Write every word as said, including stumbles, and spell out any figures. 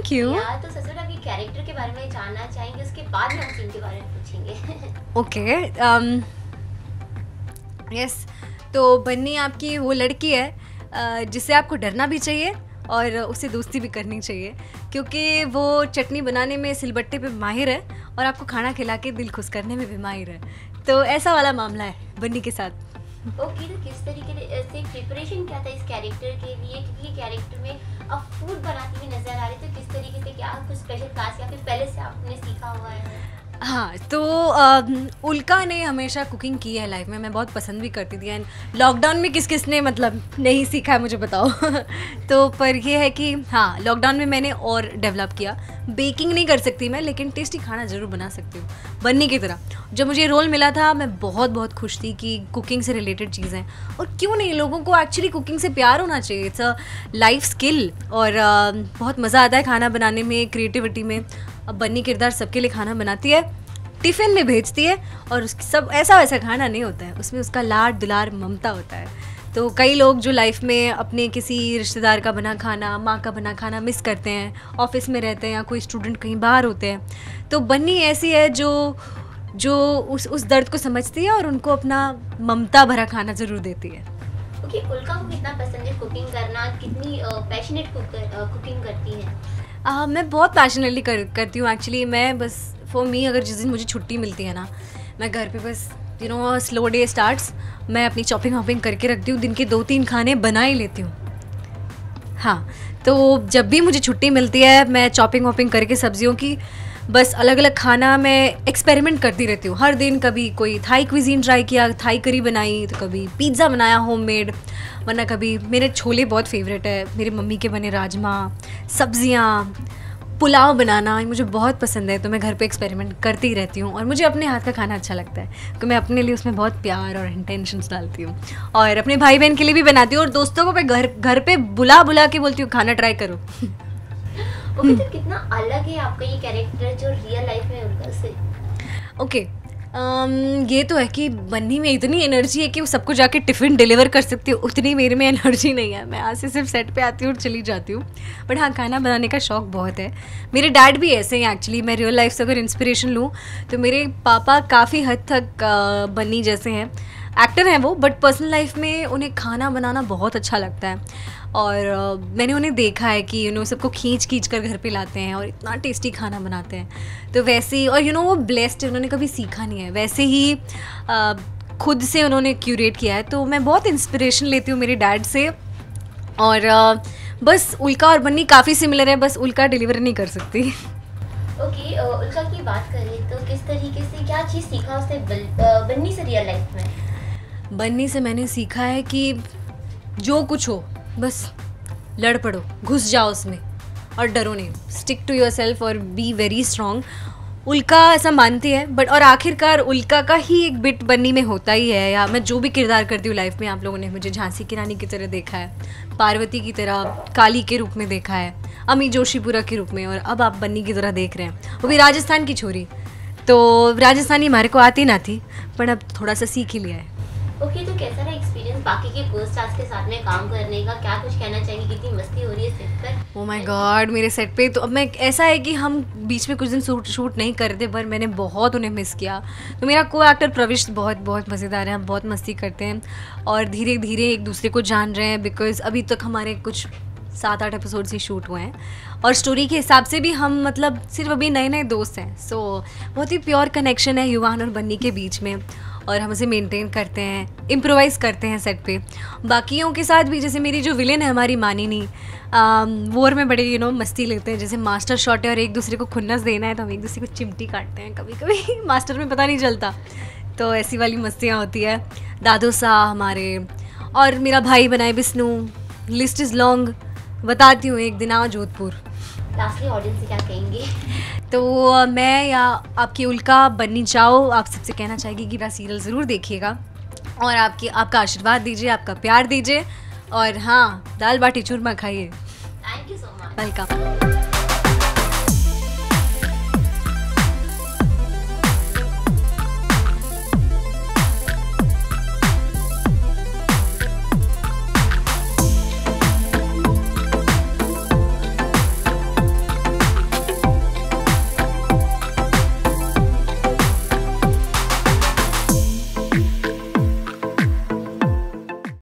Thank you. यार तो सबसे पहले कैरेक्टर के बारे में जानना चाहेंगे, उसके बाद हम सीन के बारे में पूछेंगे। ओके, यस, तो बन्नी आपकी वो लड़की है uh, जिससे आपको डरना भी चाहिए और उससे दोस्ती भी करनी चाहिए, क्योंकि वो चटनी बनाने में सिलबट्टे पे माहिर है और आपको खाना खिला के दिल खुश करने में भी माहिर है। तो ऐसा वाला मामला है बन्नी के साथ। ओके okay, तो किस तरीके से प्रिपरेशन क्या था इस कैरेक्टर के लिए, क्योंकि कैरेक्टर में अब फूड बनाती हुई नजर आ रही, तो किस तरीके से क्या कुछ स्पेशल क्लास या फिर पहले से आपने सीखा हुआ है? हाँ, तो आ, उल्का ने हमेशा कुकिंग की है लाइफ में, मैं बहुत पसंद भी करती थी। एंड लॉकडाउन में किस किस ने मतलब नहीं सीखा है मुझे बताओ। तो पर ये है कि हाँ, लॉकडाउन में मैंने और डेवलप किया। बेकिंग नहीं कर सकती मैं, लेकिन टेस्टी खाना ज़रूर बना सकती हूँ बन्नी की तरह। जब मुझे रोल मिला था मैं बहुत बहुत खुश थी कि कुकिंग से रिलेटेड चीज़ें, और क्यों नहीं, लोगों को एक्चुअली कुकिंग से प्यार होना चाहिए। इट्स अ लाइफ स्किल और आ, बहुत मज़ा आता है खाना बनाने में, क्रिएटिविटी में। अब बन्नी किरदार सबके लिए खाना बनाती है, टिफ़िन में भेजती है, और उसकी सब ऐसा वैसा खाना नहीं होता है, उसमें उसका लाड दुलार ममता होता है। तो कई लोग जो लाइफ में अपने किसी रिश्तेदार का बना खाना, माँ का बना खाना मिस करते हैं, ऑफिस में रहते हैं या कोई स्टूडेंट कहीं बाहर होते हैं, तो बन्नी ऐसी है जो जो उस उस दर्द को समझती है और उनको अपना ममता भरा खाना ज़रूर देती है। ओके, उल्का को कितना पसंद है कुकिंग करना, कितनी पैशनेट कुकिंग करती है? uh, मैं बहुत पैशनेटली कर, करती हूँ एक्चुअली। मैं बस फॉर मी, अगर जिस दिन मुझे छुट्टी मिलती है ना, मैं घर पे बस you know slow day starts, मैं अपनी चॉपिंग वॉपिंग करके रखती हूँ, दिन के दो तीन खाने बना ही लेती हूँ। हाँ, तो जब भी मुझे छुट्टी मिलती है मैं चॉपिंग वॉपिंग करके सब्जियों की बस अलग अलग खाना मैं एक्सपेरिमेंट करती रहती हूँ हर दिन। कभी कोई थाई क्विजीन ट्राई किया, थाई करी बनाई, तो कभी पिज़्ज़ा बनाया होममेड, वरना कभी मेरे छोले बहुत फेवरेट है, मेरी मम्मी के बने राजमा, सब्जियाँ, पुलाव बनाना मुझे बहुत पसंद है। तो मैं घर पे एक्सपेरिमेंट करती ही रहती हूँ, और मुझे अपने हाथ का खाना अच्छा लगता है, तो मैं अपने लिए उसमें बहुत प्यार और इंटेंशंस डालती हूँ, और अपने भाई बहन के लिए भी बनाती हूँ, और दोस्तों को मैं घर घर पे बुला बुला के बोलती हूँ खाना ट्राई करो। ओके, तो कितना अलग है आपका ये कैरेक्टर जो रियल लाइफ में उल्का से? ओके, um, ये तो है कि बन्नी में इतनी एनर्जी है कि वो सबको जाके टिफ़िन डिलीवर कर सकती है, उतनी मेरे में एनर्जी नहीं है। मैं आज से सिर्फ सेट पे आती हूँ और चली जाती हूँ, बट हाँ, खाना बनाने का शौक़ बहुत है। मेरे डैड भी ऐसे हैं एक्चुअली। मैं रियल लाइफ से अगर इंस्पिरेशन लूँ तो मेरे पापा काफ़ी हद तक बन्नी जैसे हैं, एक्टर हैं वो, बट पर्सनल लाइफ में उन्हें खाना बनाना बहुत अच्छा लगता है। और uh, मैंने उन्हें देखा है कि यू you नो know, सबको खींच खींच कर घर पे लाते हैं और इतना टेस्टी खाना बनाते हैं। तो वैसे ही, और यू नो वो ब्लेस्ड, उन्होंने कभी सीखा नहीं है, वैसे ही uh, खुद से उन्होंने क्यूरेट किया है। तो मैं बहुत इंस्पिरेशन लेती हूँ मेरे डैड से। और uh, बस उल्का और बन्नी काफ़ी सिमिलर है, बस उल्का डिलीवर नहीं कर सकती। ओके, okay, uh, उल्का की बात करें तो किस तरीके से, क्या चीज़ सीखा उससे बन्नी से रियल लाइफ में? बन्नी से मैंने सीखा है कि जो कुछ हो बस लड़ पड़ो, घुस जाओ उसमें और डरो नहीं, स्टिक टू योर सेल्फ और बी वेरी स्ट्रॉन्ग। उल्का ऐसा मानती है, बट और आखिरकार उल्का का ही एक बिट बन्नी में होता ही है। या मैं जो भी किरदार करती हूँ लाइफ में, आप लोगों ने मुझे झांसी की रानी की तरह देखा है, पार्वती की तरह, काली के रूप में देखा है, अमी जोशीपुरा के रूप में, और अब आप बन्नी की तरह देख रहे हैं, वो भी राजस्थान की छोरी। तो राजस्थानी हमारे को आती ना थी, पर अब थोड़ा सा सीख ही लिया है। ओके okay, तो कैसा रहा एक्सपीरियंस बाकी के को स्टार्स के साथ में काम करने का? क्या कुछ कहना चाहेंगे, कितनी मस्ती हो रही है सेट पर? ओह माय गॉड, मेरे सेट पे तो अब मैं, ऐसा है कि हम बीच में कुछ दिन शूट शूट नहीं कर रहे, पर मैंने बहुत उन्हें मिस किया। तो मेरा को एक्टर प्रविश बहुत बहुत मज़ेदार है, हम बहुत मस्ती करते हैं और धीरे धीरे एक दूसरे को जान रहे हैं, बिकॉज़ अभी तक हमारे कुछ सात आठ एपिसोड्स ही शूट हुए हैं, और स्टोरी के हिसाब से भी हम मतलब सिर्फ अभी नए नए दोस्त हैं। सो बहुत ही प्योर कनेक्शन है युवान और बन्नी के बीच में, और हम उसे मेंटेन करते हैं, इम्प्रोवाइज़ करते हैं सेट पे। बाकियों के साथ भी, जैसे मेरी जो विलेन है हमारी मानिनी, वो और मैं बड़े यू नो मस्ती लेते हैं। जैसे मास्टर शॉट है और एक दूसरे को खुन्नस देना है, तो हम एक दूसरे को चिमटी काटते हैं कभी कभी मास्टर में पता नहीं चलता, तो ऐसी वाली मस्तियाँ होती है। दादू सा हमारे, और मेरा भाई बनाए विष्णु, लिस्ट इज़ लॉन्ग, बताती हूँ एक दिन आओ जोधपुर। लास्टली ऑडियंस से क्या कहेंगे? तो मैं या आपकी उल्का बन्नी चाओ आप सबसे कहना चाहेगी कि मेरा सीरियल ज़रूर देखिएगा, और आपकी आपका आशीर्वाद दीजिए, आपका प्यार दीजिए, और हाँ, दाल बाटी चूरमा खाइए। Thank you so much. Welcome.